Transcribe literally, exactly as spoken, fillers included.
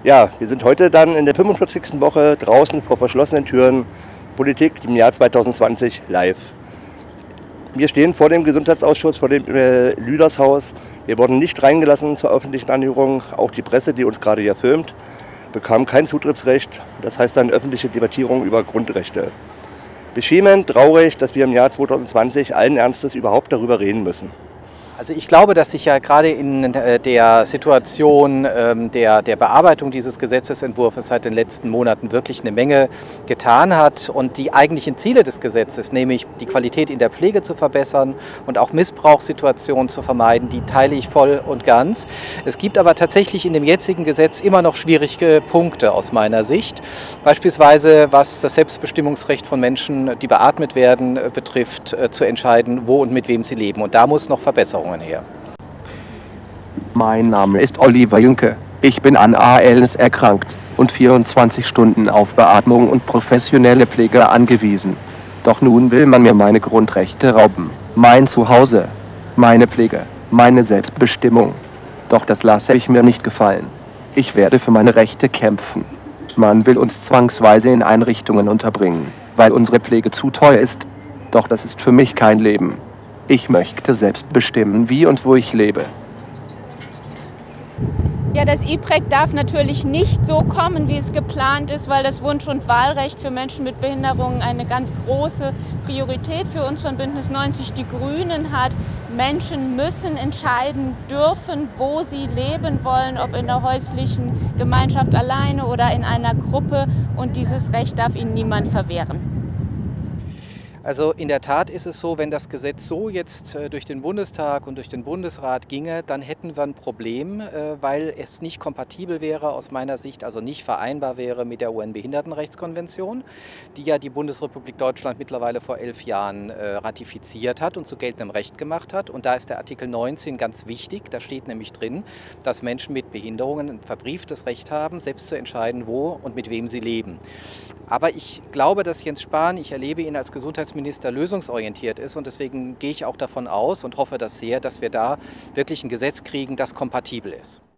Ja, wir sind heute dann in der fünfundvierzigsten Woche draußen vor verschlossenen Türen, Politik im Jahr zweitausendzwanzig live. Wir stehen vor dem Gesundheitsausschuss, vor dem äh, Lüdershaus. Wir wurden nicht reingelassen zur öffentlichen Anhörung. Auch die Presse, die uns gerade hier filmt, bekam kein Zutrittsrecht. Das heißt dann öffentliche Debattierung über Grundrechte. Beschämend, traurig, dass wir im Jahr zweitausendzwanzig allen Ernstes überhaupt darüber reden müssen. Also ich glaube, dass sich ja gerade in der Situation der, der Bearbeitung dieses Gesetzesentwurfs seit den letzten Monaten wirklich eine Menge getan hat und die eigentlichen Ziele des Gesetzes, nämlich die Qualität in der Pflege zu verbessern und auch Missbrauchssituationen zu vermeiden, die teile ich voll und ganz. Es gibt aber tatsächlich in dem jetzigen Gesetz immer noch schwierige Punkte aus meiner Sicht, beispielsweise was das Selbstbestimmungsrecht von Menschen, die beatmet werden, betrifft, zu entscheiden, wo und mit wem sie leben. Und da muss noch Verbesserung her. Mein Name ist Oliver Jünke. Ich bin an A L S erkrankt und vierundzwanzig Stunden auf Beatmung und professionelle Pflege angewiesen. Doch nun will man mir meine Grundrechte rauben. Mein Zuhause, meine Pflege, meine Selbstbestimmung. Doch das lasse ich mir nicht gefallen. Ich werde für meine Rechte kämpfen. Man will uns zwangsweise in Einrichtungen unterbringen, weil unsere Pflege zu teuer ist. Doch das ist für mich kein Leben. Ich möchte selbst bestimmen, wie und wo ich lebe. Ja, das E P R E C darf natürlich nicht so kommen, wie es geplant ist, weil das Wunsch- und Wahlrecht für Menschen mit Behinderungen eine ganz große Priorität für uns von Bündnis neunzig Die Grünen hat. Menschen müssen entscheiden dürfen, wo sie leben wollen, ob in der häuslichen Gemeinschaft alleine oder in einer Gruppe. Und dieses Recht darf ihnen niemand verwehren. Also in der Tat ist es so, wenn das Gesetz so jetzt durch den Bundestag und durch den Bundesrat ginge, dann hätten wir ein Problem, weil es nicht kompatibel wäre aus meiner Sicht, also nicht vereinbar wäre mit der U N-Behindertenrechtskonvention, die ja die Bundesrepublik Deutschland mittlerweile vor elf Jahren ratifiziert hat und zu geltendem Recht gemacht hat. Und da ist der Artikel neunzehn ganz wichtig, da steht nämlich drin, dass Menschen mit Behinderungen ein verbrieftes Recht haben, selbst zu entscheiden, wo und mit wem sie leben. Aber ich glaube, dass Jens Spahn, ich erlebe ihn als Gesundheitsminister, lösungsorientiert ist und deswegen gehe ich auch davon aus und hoffe das sehr, dass wir da wirklich ein Gesetz kriegen, das kompatibel ist.